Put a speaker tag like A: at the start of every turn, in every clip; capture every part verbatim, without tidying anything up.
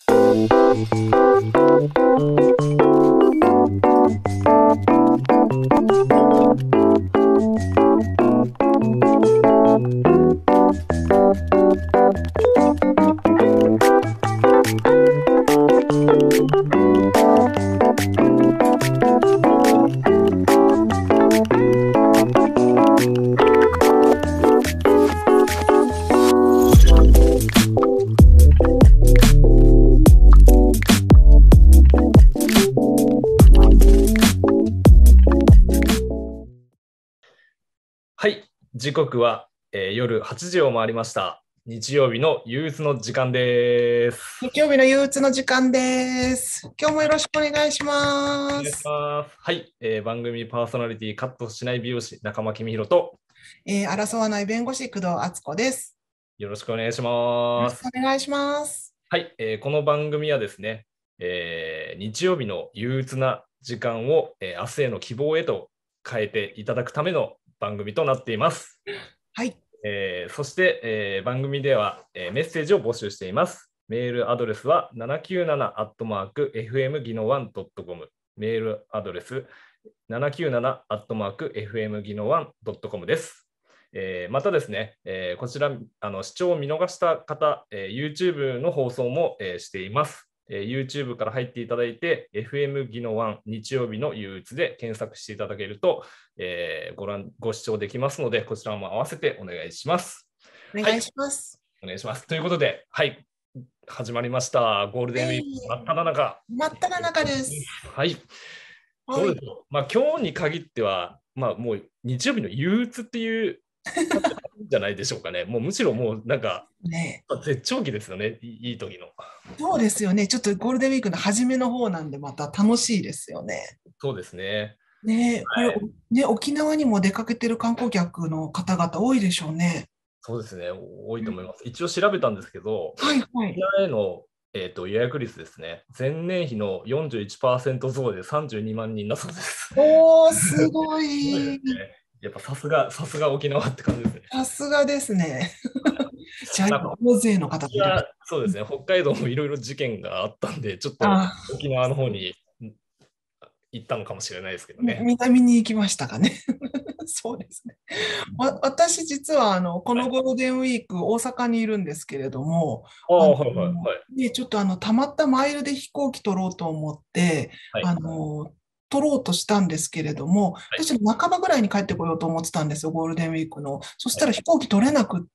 A: はい、時刻は、えー、夜はちじを回りました。日曜日の憂鬱の時間です。
B: 日曜日の憂鬱の時間です。今日もよろしくお願いし
A: お願いし
B: ます。
A: ます。はい、えー、番組パーソナリティカットしない美容師中間公弘と
B: えー、争わない弁護士工藤敦子です。
A: よろしくお願いし
B: よろ
A: ます。
B: しくお願いします。
A: はい、えー、この番組はですね、えー、日曜日の憂鬱な時間を、えー、明日への希望へと変えていただくための番組となっています。
B: はい。
A: えー、そして、えー、番組では、えー、メッセージを募集しています。メールアドレスは ななきゅうなな アットマーク エフエムギノワン ドットコム メールアドレス ななきゅうなな アットマーク エフエムギノワン ドットコム です。えー、またですね、えー、こちらあの視聴を見逃した方、えー、YouTube の放送も、えー、しています。えー、YouTube から入っていただいて エフエム ギノワン日曜日の憂鬱で検索していただけると、えー、ご覧ご視聴できますので、こちらも合わせてお願いします。
B: お願い
A: はい、
B: します。
A: お願いします。ということで、はい、始まりました。ゴールデンウィーク真っ只中。
B: 真っ只中です。
A: はい、ど
B: はい。
A: うでしょう。まあ、今日に限っては、まあ、もう日曜日の憂鬱っていう感じじゃないでしょうかね。もうむしろもうなんか、
B: ね、
A: 絶頂期ですよね、いい時の。
B: そうですよね。ちょっとゴールデンウィークの初めの方なんで、また楽しいですよね。
A: そうですね。
B: ね、これ、
A: はい、
B: ね、沖縄にも出かけてる観光客の方々多いでしょうね。
A: そうですね、多いと思います。一応調べたんですけど、
B: はいはい。
A: 沖縄への、えーと、予約率ですね、前年比のよんじゅういちパーセント増でさんじゅうにまん人だそうです。
B: おー、すご
A: すごいですね。
B: い。
A: やっぱさすが、さすが沖縄って感じですね。
B: さすがですね。じゃあ、
A: まあ、
B: 大勢の方がいらっしゃ
A: 私はそうですね、北海道もいろいろ事件があったんで、ちょっ
B: る。
A: と
B: あ
A: 沖縄の方に行ったのかもしれないですけど
B: み
A: ね。
B: 南に行きましたかね。そうですね。わ、私、実は、あの、こ
A: はい、
B: のゴールデンウィーク、大阪にいるんですけれども、あの、
A: ああ、はいはいはい。
B: ね、ちょっとあの、たまったマイルで飛行機取ろうと思って、
A: はい。
B: あの、取ろうとしたんですけれども、
A: はい。
B: 私の半ばぐらいに帰ってこようと思ってたんですよ、ゴールデンウィークの。そし
A: はい。
B: たら飛行機取れなくって、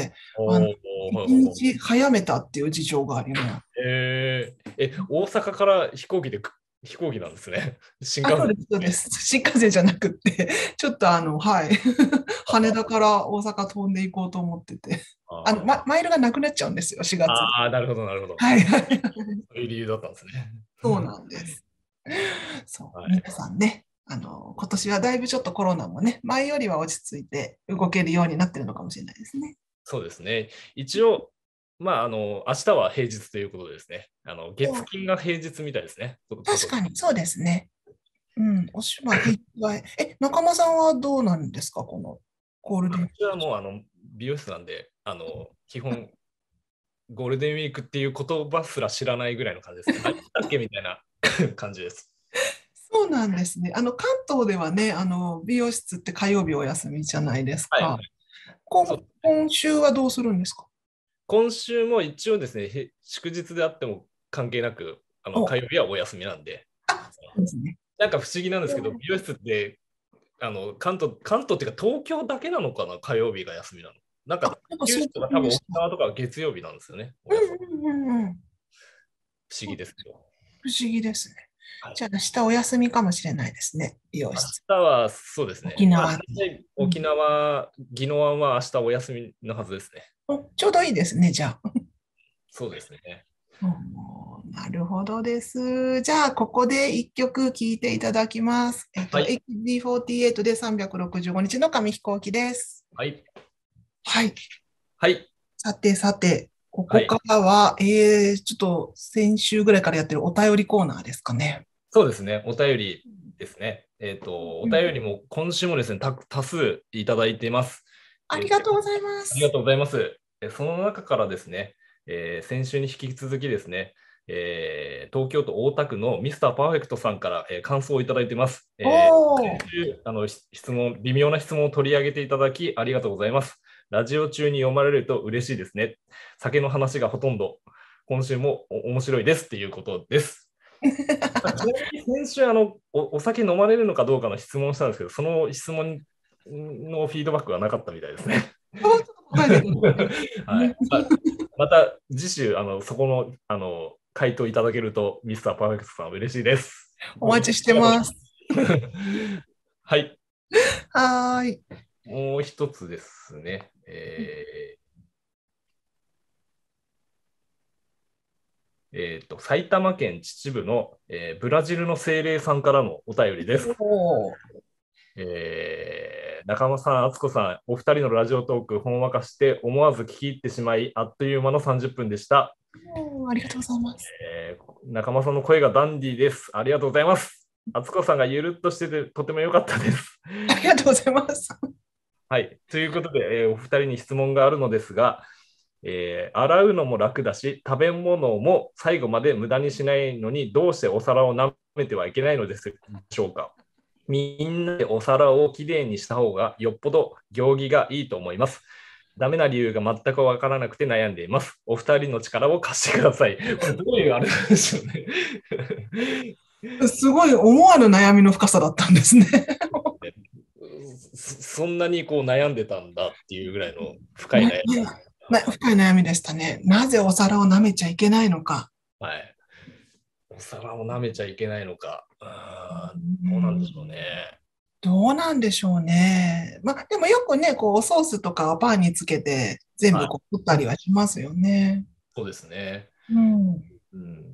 B: あの、
A: おー、はい
B: 一
A: はいはい。
B: 日早めたっていう事情があります。
A: えー、え、大阪から飛行機でく、飛行機なんですね。新
B: あ、
A: 幹線
B: そうです、そうで
A: で。
B: す。新幹線じゃなくって、ちょっとあの、はい。羽田
A: あ
B: から大阪飛んでいこうと思ってて。あの、ま、
A: あ
B: マイルがなくなっちゃうんですよ、しがつで。
A: ああ、なるほど、なるほど。
B: はいはい。
A: そういう理由だったんですね。
B: そうなんです。そう、
A: はい。
B: 皆さんね、あの、今年はだいぶちょっとコロナもね、前よりは落ち着いて動けるようになってるのかもしれないですね。
A: そうですね。一応、まあ、あの、明日は平日ということでですね。あの、月
B: そう
A: 金が平日みたいですね。ここと
B: 確かに、そうですね。うん、おしまい、平気がえ、仲間さんはどうなんですか、このゴールデンウィーク。
A: 私はもう、あの、美容室なんで、あの、基本、ゴールデンウィークっていう言葉すら知らないぐらいの感じですね。何だっけみたいな感じです。
B: そうなんですね。あの、関東ではね、あの、美容室って火曜日お休みじゃないです
A: はい。
B: か。今、
A: そう。
B: 今週はどうするんですか？
A: 今週も一応ですね、へ祝日であっても関係なく、あの
B: お、
A: 火曜日はお休みなんで、
B: そうですね。
A: なんか不思議なんですけど、美容室ってあの関東、関東っていうか東京だけなのかな、火曜日が休みなの。なんか
B: あ、なんかそう
A: 九州とか多分沖
B: でした。
A: 縄とかは月曜日なんですよね、お休み。
B: うんうんうんうん。
A: 不思議ですけど。
B: 不思議ですね。
A: はい、
B: じゃあ、明日お休みかもしれないですね。美容
A: 明
B: 室。
A: 日はそうですね。まあ、
B: 沖縄。
A: 大体沖
B: うん、
A: 縄、宜野湾は明日お休みのはずですね。
B: おちょうどいいですね、じゃあ。
A: そうですね。
B: うん、なるほどです。じゃあ、ここで一曲聴いていただきます。えっと、
A: はい。
B: エイチビーフォーティーエイト でさんびゃくろくじゅうごにちの紙飛行機です。
A: はい。
B: はい。
A: はい。
B: さてさて、ここか
A: はい。
B: らは、えー、ちょっと先週ぐらいからやってるお便りコーナーですかね。
A: そうですね。お便りですね。えっと、お
B: うん、
A: 便りも今週もですね、た多数いただいています。
B: あり
A: えー
B: がとうございます。
A: ありがとうございます。えその中からですね、えー先週に引き続きですね、 えー東京都大田区のミスターパーフェクトさんから、えー感想をいただいています。えー
B: おー。
A: 先週あのし質問、微妙な質問を取り上げていただきありがとうございます。ラジオ中に読まれると嬉しいですね。酒の話がほとんど、今週もお面白いですっていうことです。ちなみに先週あのお、お酒飲まれるのかどうかの質問をしたんですけど、その質問のフィードバックはなかったみたいですね。
B: 答えてください。
A: はい、ままた次週あのそこのあの回答いただけるとミスターパーフェクトさん嬉しいです。
B: お待ちしてます。
A: はい。
B: はーい。
A: もう一つですね。えーえーと埼玉県秩父の、えーブラジルの精霊さんからのお便りです。
B: おー。
A: えー中間さん、敦子さん、お二人のラジオトーク、ほんわかして思わず聞き入ってしまい、あっという間のさんじゅっぷんでした。
B: おー、ありがとうございます。
A: えー中間さんの声がダンディーです。ありがとうございます。敦子さんがゆるっとしててとても良かったです。
B: ありがとうございます。
A: はい。ということで、えーお二人に質問があるのですが、えー洗うのも楽だし、食べ物も最後まで無駄にしないのに、どうしてお皿を舐めてはいけないのでしょうか。みんなでお皿をきれいにした方がよっぽど行儀がいいと思います。ダメな理由が全くわからなくて悩んでいます。お二人の力を貸してください。これどういうあれなんでしょうね。
B: すごい思わぬ悩みの深さだったんですね。
A: そそんなにこう悩んでたんだっていうぐらいの深い悩み。
B: な深い悩みでしたね。なぜお皿を舐めちゃいけないのか。
A: はい。お皿を舐めちゃいけないのか。あーどうなんでしょうね。
B: どうなんでしょうね。まあ、でもよくね、こう、ソースとかをパンにつけて全部こう、取ったりはしますよね。
A: そうですね。
B: うん。
A: うん、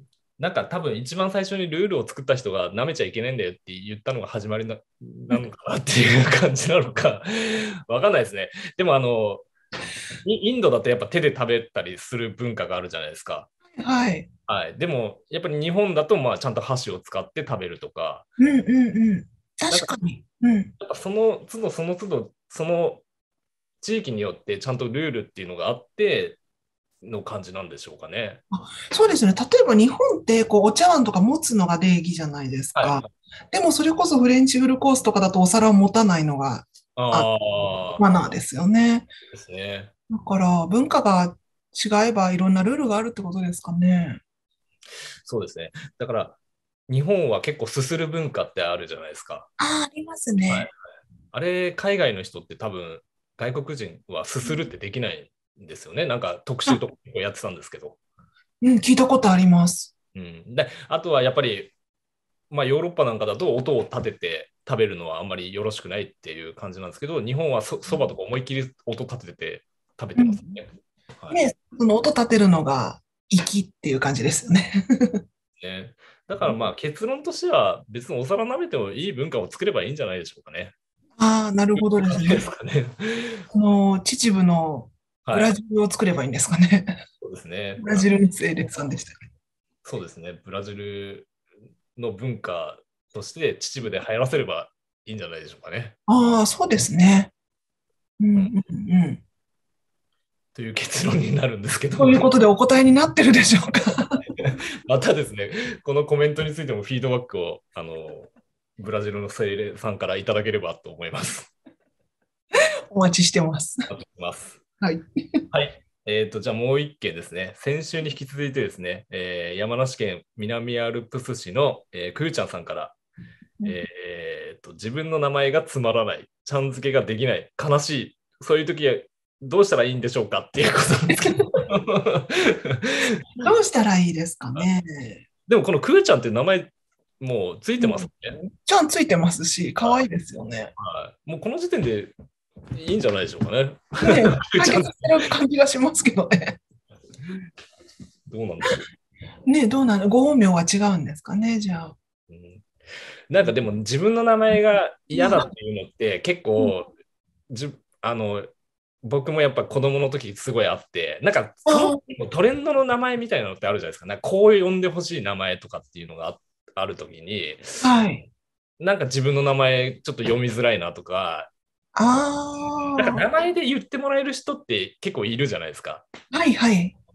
A: なんか多分一番最初にルールを作った人が舐めちゃいけないんだよって言ったのが始まりな、なのかなっていう感じなのかわかんないですね。でもあの、イインドだとやっぱ手で食べたりする文化があるじゃないですか。
B: はい。
A: はい。でもやっぱり日本だとまあちゃんと箸を使って食べるとか、
B: うんうんうん。
A: なんか
B: 確かに。うん。
A: やっぱその都度その都度その地域によってちゃんとルールっていうのがあっての感じなんでしょうかね。
B: あ、そうですね。例えば日本ってこうお茶碗とか持つのが礼儀じゃないです
A: はい。
B: か。でもそれこそフレンチフルコースとかだとお皿を持たないのがあ
A: ああ、
B: マナーですよね。
A: ですね。
B: だから文化が違えばいろんなルールがあるってことですかね。
A: そうですね。だから、日本は結構すする文化ってあるじゃないですか。
B: ああ、あります
A: はい。
B: ね。
A: あれ、海外の人って多分、外国人はすするってできないんですよね。なんか特集
B: あ、
A: とか結構やってたんですけど。
B: うん、聞いたことあります。
A: うん。で、あとはやっぱり、まあヨーロッパなんかだと音を立てて食べるのはあんまりよろしくないっていう感じなんですけど、日本はそそばとか思いっきり音立てて食べ
B: うん。
A: てますね。はい。
B: ね、その音立てるのが粋っていう感じですよね。
A: ね、だからまあ結論としては別にお皿舐めてもいい文化を作ればいいんじゃないでしょうかね。
B: ああ、なるほどですね。
A: ですかね。
B: この秩父のブ
A: はい。
B: ラジルを作ればいいんですかね。
A: そうですね。
B: ブラジルに精霊さんでしたね。
A: そうですね。ブラジルの文化として秩父で流行らせればいいんじゃないでしょうかね。
B: ああ、そうですね。うん
A: うん、
B: うんうん。
A: という結論になるんですけど、
B: ということでお答えになってるでしょうか。
A: またですね、このコメントについてもフィードバックをあのブラジルの精霊さんからいただければと思います。
B: お待ちしてます。
A: あります。
B: はい。
A: はい。えっ、と、じゃあもう一件ですね。先週に引き続いてですね、えー山梨県南アルプス市の、えーくーちゃんさんから、えーと、自分の名前がつまらない、ちゃん付けができない、悲しい、そういう時はどうしたらいいんでしょうかっていうことなんですけど。
B: どうしたらいいですかね。
A: でもこのくーちゃんっていう名前、もうついてますね。
B: ちゃんついてますし、可愛いですよね。
A: はい。もうこの時点でいいんじゃないでしょうかね。
B: ね、解決してる感じがしますけどね。
A: どうなんでしょ
B: う。ね、どうなの、ご本名は違うんですかね、じゃあ。
A: う。うん、なんかでも自分の名前が嫌だっていうのって結構じあの僕もやっぱ子供の時すごいあって、なんかそのトレンドの名前みたいなのってあるじゃないですか。なんかこう呼んでほしい名前とかっていうのが あ, ある時に、
B: はい。
A: なんか自分の名前ちょっと読みづらいなとか、なんか
B: あ
A: 名前で言ってもらえる人って結構いるじゃないですか。
B: あ、はいはい。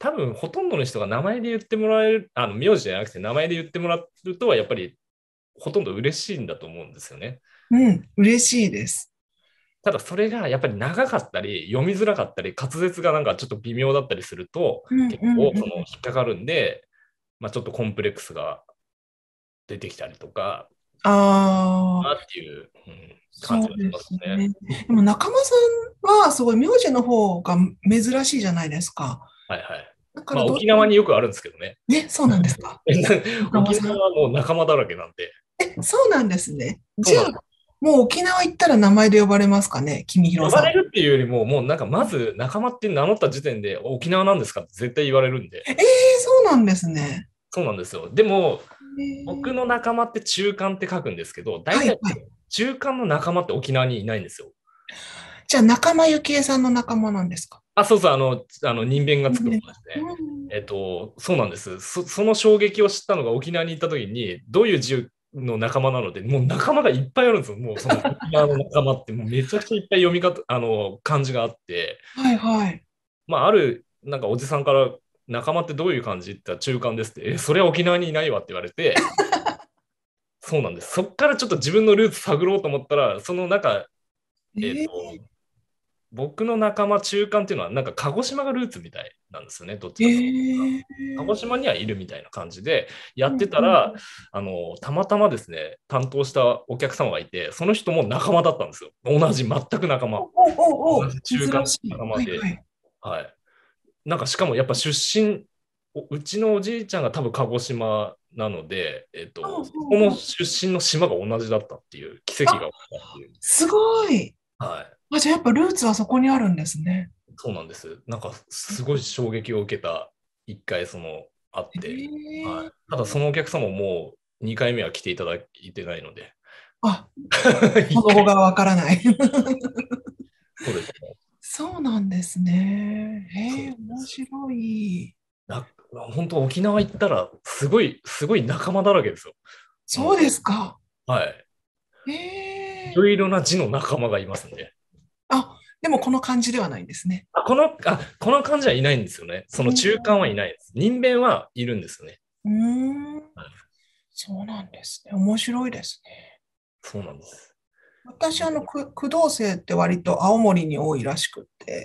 A: 多分ほとんどの人が名前で言ってもらえる、あの名字じゃなくて名前で言ってもらえるとはやっぱりほとんど嬉しいんだと思うんですよね。
B: うん、嬉しいです。
A: ただそれがやっぱり長かったり読みづらかったり滑舌がなんかちょっと微妙だったりすると
B: うん
A: 結
B: うんうん。
A: 構その引っかかるんで、まあ、ちょっとコンプレックスが出てきたりとか
B: ああ、
A: なっていう、うん、感じがし
B: そうで
A: ますね。
B: すね。でも中間さんはすごい名字の方が珍しいじゃないですか。
A: はいはい。
B: だか
A: まあ
B: らどうしても、
A: 沖縄によくあるんですけどね。
B: ね、そうなんですか。
A: 沖
B: 中間さん。
A: 縄はもう仲間だらけなんで。
B: え、そうなんですね。じゃあ、
A: そうなんです。
B: もう沖縄行ったら名前で呼ばれますかね、君
A: 呼
B: 広さん。
A: ばれるっていうよりも、もうなんかまず仲間って名乗った時点で沖縄なんですかって絶対言われるんで。
B: ええ、そうなんですね。
A: そうなんですよ。でも、
B: え
A: 僕の
B: ー
A: 仲間って中間って書くんですけど、大体
B: はいはい。
A: 中間の仲間って沖縄にいないんですよ。
B: じゃあ、仲間由紀恵さんの仲間なんですか？
A: あ、そうそう、あの、あの人弁がつく方で
B: ね、
A: すね。
B: うん、
A: えっと、そうなんです。そ、その衝撃を知ったのが沖縄に行った時に、どういう字の仲間なので、もう仲間がいっぱいあるんですよ。もうその沖縄の仲間ってもうめちゃくちゃいっぱい読み方、あの、漢字があって、
B: はいはい。
A: まあ、ある、なんかおじさんから仲間ってどういう感じって言ったら中間ですって、え、それは沖縄にいないわって言われて、そうなんです。そっからちょっと自分のルーツ探ろうと思ったら、その中、えっと、
B: え
A: 僕の仲間中間っていうのは、なんか鹿児島がルーツみたいなんですよね、どっち
B: ー、
A: かというと。
B: え
A: 鹿児
B: ー、
A: 島にはいるみたいな感じでやって
B: うんうん、
A: たら、あの、たまたまですね、担当したお客様がいて、その人も仲間だったんですよ。同じ、全く仲間。
B: おおおお、
A: 同じ中間の
B: 珍しい。
A: 仲間で。
B: はいはい。
A: はい。なんかしかもやっぱ出身、おうちのおじいちゃんが多分鹿児島なので、えっと、
B: ほう
A: そこの
B: ほうほう。
A: 出身の島が同じだったっていう奇跡が
B: あ、
A: 起きたっていう。
B: すごい。
A: はい。
B: あ、じゃあやっぱルーツはそこにあるんですね。
A: そうなんです。なんかすごい衝撃を受けた一回そのあっ
B: え
A: て、は
B: ー、
A: い。ただそのお客様もうにかいめは来ていただいてないので、
B: あ、そ
A: 一回。
B: の後がわからない。
A: そうですね。
B: そうなんですね。へえ、
A: そうです。
B: 面白い。
A: な本当沖縄行ったらすごい、すごい仲間だらけですよ。もう、
B: そうですか。
A: はい。
B: へ
A: い
B: え。
A: ろいろな字の仲間がいますね。
B: あ、でもこの感じではないんですね。
A: あ、この、あ、この感じはいないんですよね。その
B: うん。
A: 中間はいないです。人弁はいるんですよね。
B: うーん。
A: はい、
B: そうなんですね。面白いですね。
A: そうなんです。
B: 私、あの、く、工藤生って割と青森に多いらしくって、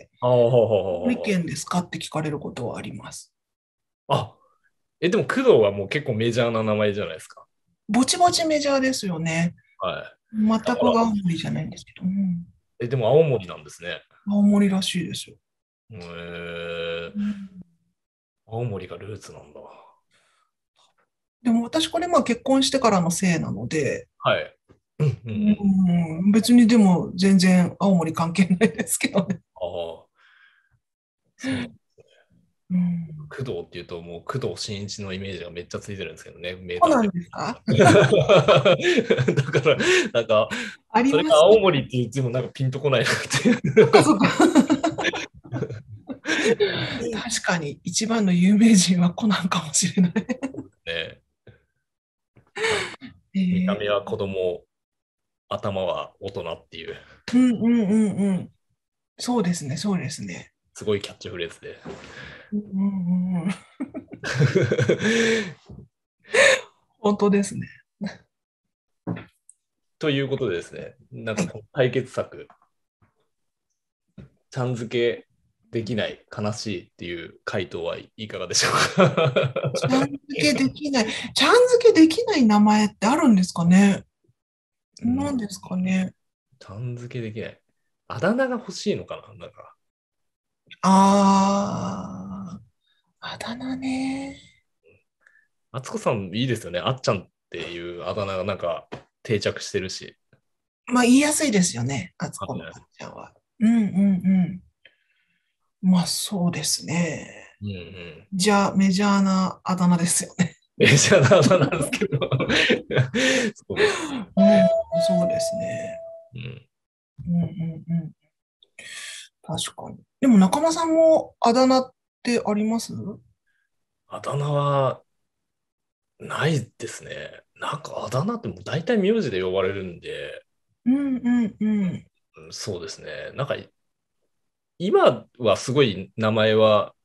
A: ああ、ほうほうほう
B: 青森
A: ほうほう。
B: 県ですかって聞かれることはあります。
A: あ、え、でも工藤はもう結構メジャーな名前じゃないですか。
B: ぼちぼちメジャーですよね。
A: はい。
B: 全く
A: だから、
B: 青森じゃないんですけど、うん、
A: え、でも青森なんですね。
B: 青森らしいですよ。
A: へえ、
B: うん、
A: 青森がルーツなんだ。
B: でも私これまあ結婚してからのせいなので、
A: はい。うんうんうん。
B: うん、別にでも全然青森関係ないですけどね。
A: ああ、そう。
B: うん、
A: 工藤っていうと、もう工藤新一のイメージがめっちゃついてるんですけどね、名
B: そうなん
A: 探偵。
B: ですか？
A: だから、なんか、
B: あり
A: それ
B: ますね。
A: が青森って言ってもなんかピンとこないなっていう。
B: そっかそっか。確かに一番の有名人はコナンかもしれない。
A: ね。なんか
B: え
A: 見た目
B: ー、
A: は子供、頭は大人っていう、
B: うんうんうんうん。そうですね、そうですね。
A: すごいキャッチフレーズで。
B: うんうんうんうん、本当ですね。
A: ということでですね、なん
B: はい。
A: かこの解決策、ちゃん付けできない、悲しいっていう回答はいかがでしょうか？
B: ちゃん付けできない、ちゃん付けできない名前ってあるんですかね？
A: うん、
B: 何ですかね？
A: ちゃん付けできない。あだ名が欲しいのかななんか。
B: ああ、あだ名ね。
A: あつこさんいいですよね。あっちゃんっていうあだ名がなんか定着してるし。
B: まあ言いやすいですよね、あつこのあっ
A: はい、
B: ちゃんは。うんうんうん。まあそうですね。
A: うんうん。
B: じゃあメジャーなあだ名ですよね。
A: メジャーなあだ名なんですけど。そうです。
B: うん、そうですね。
A: うん、
B: うんうんうん。確かに。でも中間さんもあだ名ってあります？
A: あだ名はないですね。なんかあだ名ってもう大体名字で呼ばれるんで、
B: うんうんうん。
A: うん、そうですね。なんか今はすごい名前は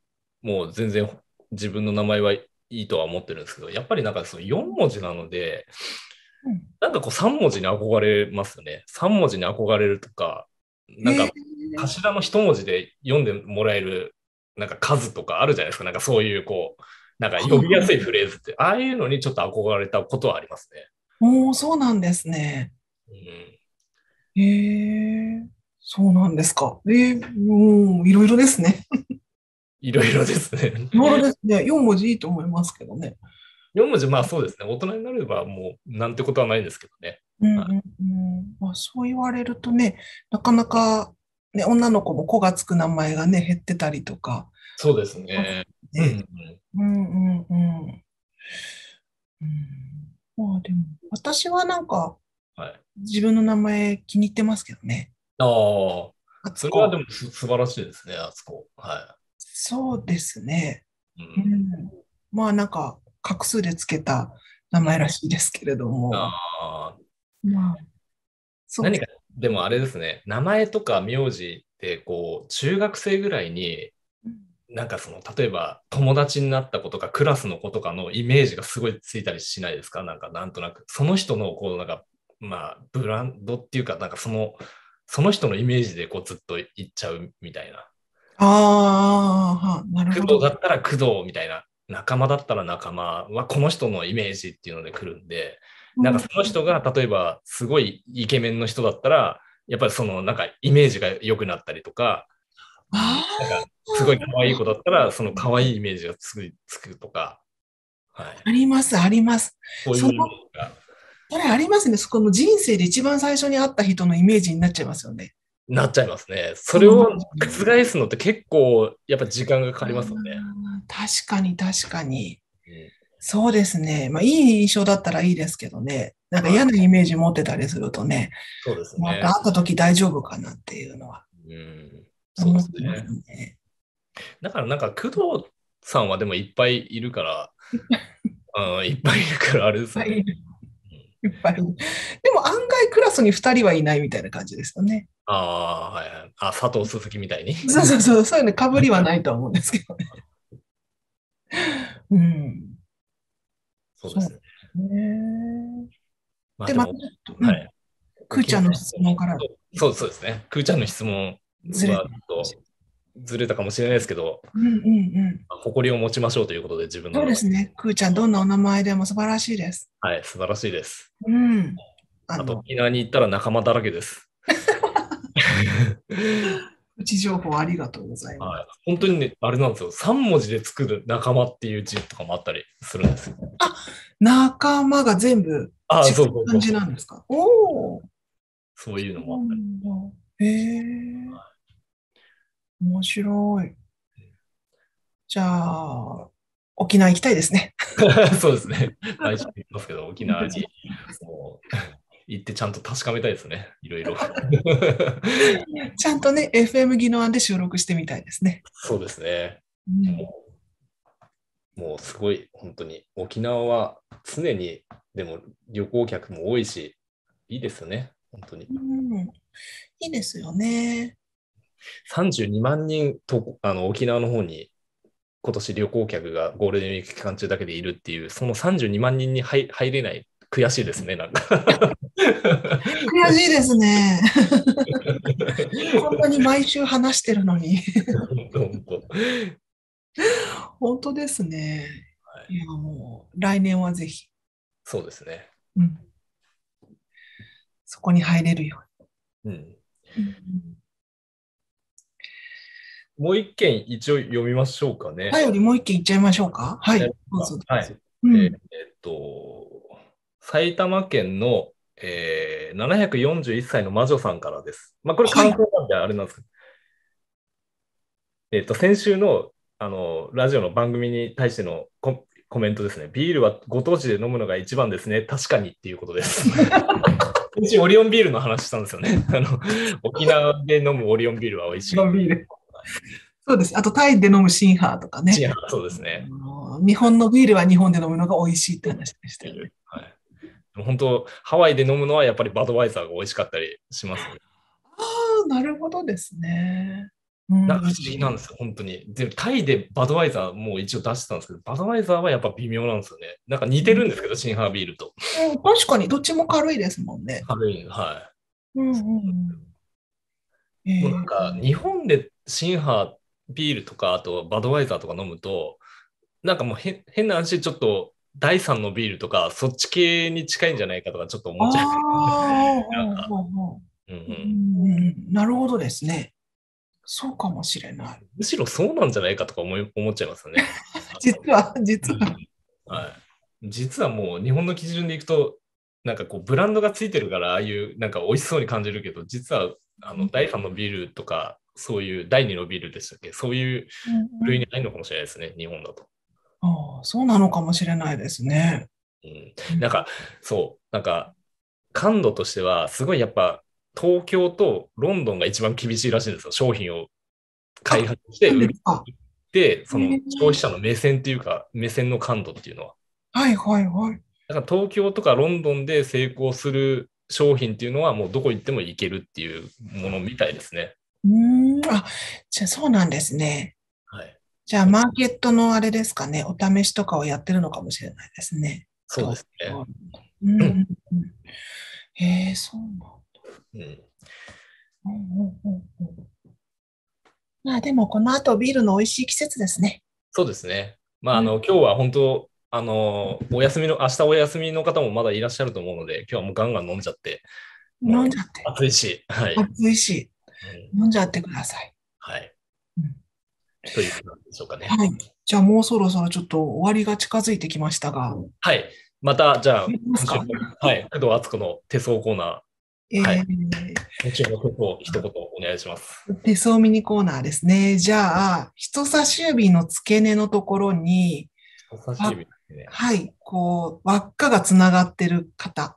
A: もう全然自分の名前はいいとは思ってるんですけど、やっぱりなんかそのよん文字なので、
B: うん、
A: なんかこうさん文字に憧れますよね。さん文字に憧れるとか、なん
B: へえ、
A: か頭の一文字で読んでもらえるなんか数とかあるじゃないですか。なんかそういうこう、なんか
B: はいはい。
A: 呼びやすいフレーズって、ああいうのにちょっと憧れたことはありますね。
B: おー、そうなんですね。
A: うん、
B: へえ、そうなんですか。えー、うん、いろいろですね。
A: いろいろですね。
B: いろいろですね。よん文字いいと思いますけどね。
A: よん文字、まあそうですね。大人になればもうなんてことはないんですけどね。はい、
B: うんうんうん。まあ、そう言われるとね、なかなか、ね、女の子も子がつく名前がね、減ってたりとか、
A: そうです
B: ます
A: ね。うんう
B: ね。
A: ん、
B: うんうんうん。うん、まあでも、私はなんか、
A: はい。
B: 自分の名前気に入ってますけどね。
A: ああ、
B: あつこ。
A: それはでもす素晴らしいですね、あそこ。は
B: そうですね。
A: い。うん。
B: うん。まあなんか、画数でつけた名
A: うん、
B: 前らしいですけれども。
A: ああ、
B: まあ、そうです。
A: 何か、でもあれですね、名前とか名字って、こう、中学生ぐらいに、
B: うん、
A: なんかその、例えば友達になった子とか、クラスの子とかのイメージがすごいついたりしないですか？なんか、なんとなく。その人の、こう、なんか、まあ、ブランドっていうか、なんかその、その人のイメージでこうずっといっちゃうみたいな。
B: ああ、はなるほど。
A: 工藤だったら工藤みたいな、仲間だったら仲間はこの人のイメージっていうので来るんで、なんか
B: うん、
A: その人が例えばすごいイケメンの人だったら、やっぱりそのなんかイメージが良くなったりとか、うん、
B: あ
A: なんかすごい可愛い子だったら、その可愛いイメージがつくつくとか、はい。
B: あ、あります、あります。その、
A: そういうイメージが
B: それありますね。そこの人生で一番最初に会った人のイメージになっちゃいますよね。
A: なっちゃいますね。そ
B: その文
A: れを
B: 字。
A: 覆すのって結構やっぱ時間がかかりますよね。
B: あー、確かに、確かに。
A: うん、
B: そうですね。まあ、いい印象だったらいいですけどね。なんか
A: はい。
B: 嫌なイメージ持ってたりするとね、
A: そうです
B: また
A: ね。
B: 会った時大丈夫かなっていうのは
A: うん、そうで
B: 思ってます
A: すね。
B: ね。
A: だからなんか工藤さんはでもいっぱいいるから、うん、いっぱいいるからあれですよね。
B: はい。いっぱい。でも案外クラスにふたりはいないみたいな感じですよね。
A: ああ、はいはい。あ、佐藤鈴木みたいに。
B: そうそうそう、そういうの被りはないと思うんですけどね。うん。そう
A: そうですね。
B: ね。で、また
A: まあでも、
B: ちょっと、うん。
A: はい。
B: くー
A: 沖縄
B: ちゃんの質問から
A: そうそうですね。くーちゃんの質問
B: ずれて
A: はちょっとずれたかもしれないですけど、
B: うんうんうん。
A: 誇りを持ちましょうということで自分の
B: そう
A: 名前。
B: ですね。くーちゃん、どんなお名前でも素晴らしいです。
A: はい、素晴らしいです。
B: うん。あ
A: あと
B: の、
A: 沖縄に行ったら仲間だらけです。
B: プチ情報ありがとうございます。
A: はい、本当にね、あれなんですよ。さん文字で作る仲間っていう字とかもあったりするんですよ。
B: あ、仲間が全部
A: ああ、
B: 違う
A: そうそうそ
B: 感じ
A: うそう。
B: なんですか？おおー、
A: そういうの
B: そうな
A: もあったり。
B: んだ。へえ、面白い。じゃあ、沖縄行きたいですね。
A: そうですね。来週行きますけど、沖縄にもう行ってちゃんと確かめたいですね。いろいろ。
B: ちゃんとね、エフエム 技能案で収録してみたいですね。
A: そうですね。
B: うん。
A: もう、もうすごい、本当に。沖縄は常に、でも旅行客も多いし、いいですよね。本当に。
B: うん、いいですよね。
A: さんじゅうにまん人とあの沖縄の方に今年旅行客がゴールデンウィーク期間中だけでいるっていう、そのさんじゅうにまん人に入入れない、悔しいですね、なんか。
B: 悔しいですね。こんなに毎週話してるのに。
A: 本当本当。
B: 本当ですね。
A: はい、
B: いや、もう、来年はぜひ、
A: そうですね。
B: うん、そこに入れるよ
A: うん、
B: うに。うん、
A: もう一件一応読みましょうかね。
B: 前よりもう一件いっちゃいましょうか。はい。どうぞどうぞ。
A: はい。えーえ
B: うん。
A: っと、埼玉県の、えー、ななひゃくよんじゅういっさいの魔女さんからです。まあ、これ
B: はい。
A: 感想なんであれなんですけど、えっと、先週の、あの、ラジオの番組に対してのコ、コメントですね。ビールはご当地で飲むのが一番ですね。確かにっていうことです。うちオリオンビールの話したんですよね。あの、沖縄で飲むオリオンビールは美味しい。
B: ビール。そうです。あと、タイで飲むシンハーとかね。
A: シンハーそうですね。
B: あの日本のビールは日本で飲むのが美味しいって話でしたよね。
A: はい。でも本当、ハワイで飲むのはやっぱりバドワイザーが美味しかったりしますね。
B: ああ、なるほどですね。 う
A: なんか不思議なん
B: ん。
A: ですよ、本当に。で、タイでバドワイザーもう一応出してたんですけど、バドワイザーはやっぱ微妙なんですよね。なんか似てるんですけど、シンハービールと。
B: うん、確かに、どっちも軽いですもんね。
A: 軽い、は
B: うんうんうん。
A: い。もうなん
B: え
A: か、日本でシンハービールとか、あとバドワイザーとか飲むと、なんかもう変変な話、ちょっと第三のビールとか、そっち系に近いんじゃないかとか、ちょっと
B: あ
A: 思っちゃう。
B: あ、
A: なんか、
B: ほうほうほう。う
A: うんうん。
B: ん、なるほどですね。そうかもしれない。
A: むしろそうなんじゃないかとか思い、思っちゃいますよね。
B: 実は、実は。
A: はい。実はもう日本の基準でいくと、なんかこうブランドがついてるから、ああいうなんか美味しそうに感じるけど、実はあの第三のビールとか、そういう第二のビールでしたっけ、そういう
B: うんう
A: 部類に
B: ん、
A: 入るのかもしれないですね、日本だと。
B: ああ、そうなのかもしれないですね。
A: うん、
B: うん、
A: なんか、そう、なんか感度としては、すごいやっぱ東京とロンドンが一番厳しいらしいんですよ。商品を開
B: あ、
A: 発して
B: なん
A: 売り
B: ですか。
A: て、その
B: え
A: 消費者
B: え、
A: の目線っていうか、目線の感度っていうのは。
B: はいはいはい。
A: だから東京とかロンドンで成功する商品っていうのはもうどこ行っても行けるっていうものみたいですね。
B: うーん、あ、じゃあそうなんですね。
A: はい。
B: じゃあ、マーケットのあれですかね、お試しとかをやってるのかもしれないですね。
A: そうで
B: 東
A: すね。
B: 京。うんう
A: うん。
B: んうん。へえ、そうなんだ。
A: うん、
B: うんうんうんうん。まあでも、この後ビールの美味しい季節ですね。
A: そうですね。まあ、あの、
B: うん、
A: 今日は本当、あの、お休みの、明日お休みの方もまだいらっしゃると思うので、今日はもうガンガン飲んじゃって、もう
B: 飲んじゃって。
A: 暑いし、はい。
B: 暑いし、
A: うん、
B: 飲んじゃってください。
A: はい。
B: うん、
A: ということなんでしょうかね。
B: はい。じゃあもうそろそろちょっと終わりが近づいてきましたが、
A: はい。また、じゃあ、
B: いきますか？
A: 今週も、はい。工藤敦子の手相コーナー、は
B: え
A: い。
B: ー、
A: 今週の手相、一言お願いします。
B: 手相ミニコーナーですね。じゃあ、人差し指の付け根のところに、
A: 人差し
B: わ、
A: 指ですね。
B: はい、こう、輪っかがつながってる方。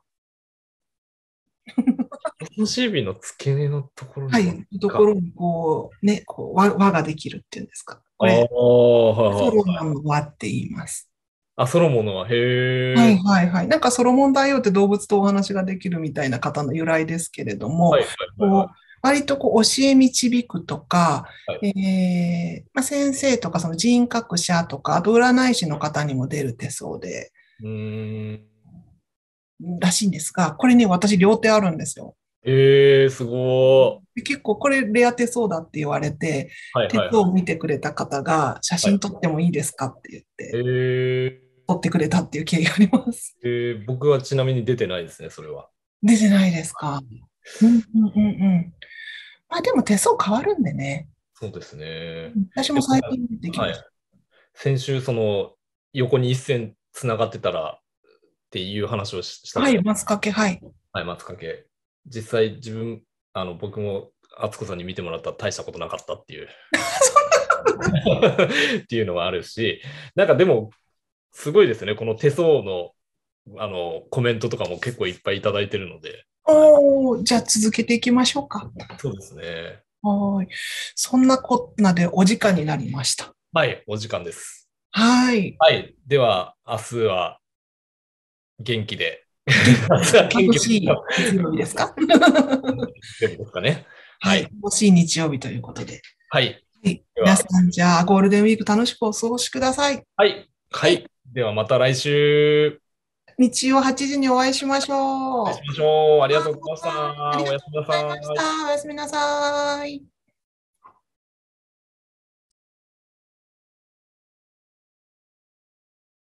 A: 人差し指の付け根のところに輪っ
B: はい、とこ
A: か。
B: ろにこう、ね、こう輪、輪ができるっていうんですか。
A: ああ、
B: これ、
A: はい
B: ソロモ
A: はいはい。
B: ンの輪って言います。
A: あ、ソロモンのは、
B: はい、
A: へえ。
B: はい、はい。なんかソロモン大王って動物とお話ができるみたいな方の由来ですけれども、
A: はいはいはいはい。
B: こう、割とこう教え導くとか、
A: はい。
B: えーまあ、先生とかその人格者とか、あと占い師の方にも出る手相で、
A: うーん。
B: らしいんですが、これね、私両手あるんですよ。
A: ええ、すごー。
B: で結構これレア手相だって言われて、
A: はいはいはい。
B: 手相を見てくれた方が写
A: はい。
B: 真撮ってもいいですかって言っ
A: え
B: て、
A: ー、
B: 撮ってくれたっていう経緯があります。
A: えー僕はちなみに出てないですね、それは。
B: 出てないですか？うんうんうんうん。まあでも手相変わるんでね。
A: そうですね。
B: 私も
A: でも、
B: 最近出てき
A: はい。
B: ました。
A: 先週、その、横に一線つながってたらっていう話をししたじ
B: はい、
A: ゃない。
B: 松茸、はい。
A: はい、松掛。実際、自分、あの、僕も、敦子さんに見てもらったら大したことなかったっていうっていうのはあるし、なんかでも、すごいですね。この手相の、あの、コメントとかも結構いっぱいいただいてるので、はい。
B: おー、じゃあ続けていきましょうか。
A: そうですね。
B: はい。そんなこんなでお時間になりました。
A: はい、お時間です。
B: はい。
A: はい。では、明日は元気で。
B: 元
A: 明日は元
B: 楽
A: 気で。
B: しい月曜日ですか？
A: でもですかね。
B: はい。
A: はい。
B: 楽しい日曜日ということで。
A: はい。
B: はい。
A: では、
B: 皆さん、じゃあ、ゴールデンウィーク楽しくお過ごしください。
A: はい。は
B: はい。
A: い。では、また来週
B: 日曜はちじにお会いしましょう。
A: お会いしましょう。ありがとうございました。
B: ありがとう
A: おやすみな
B: ございまし
A: さい。
B: た。おやすみなさい。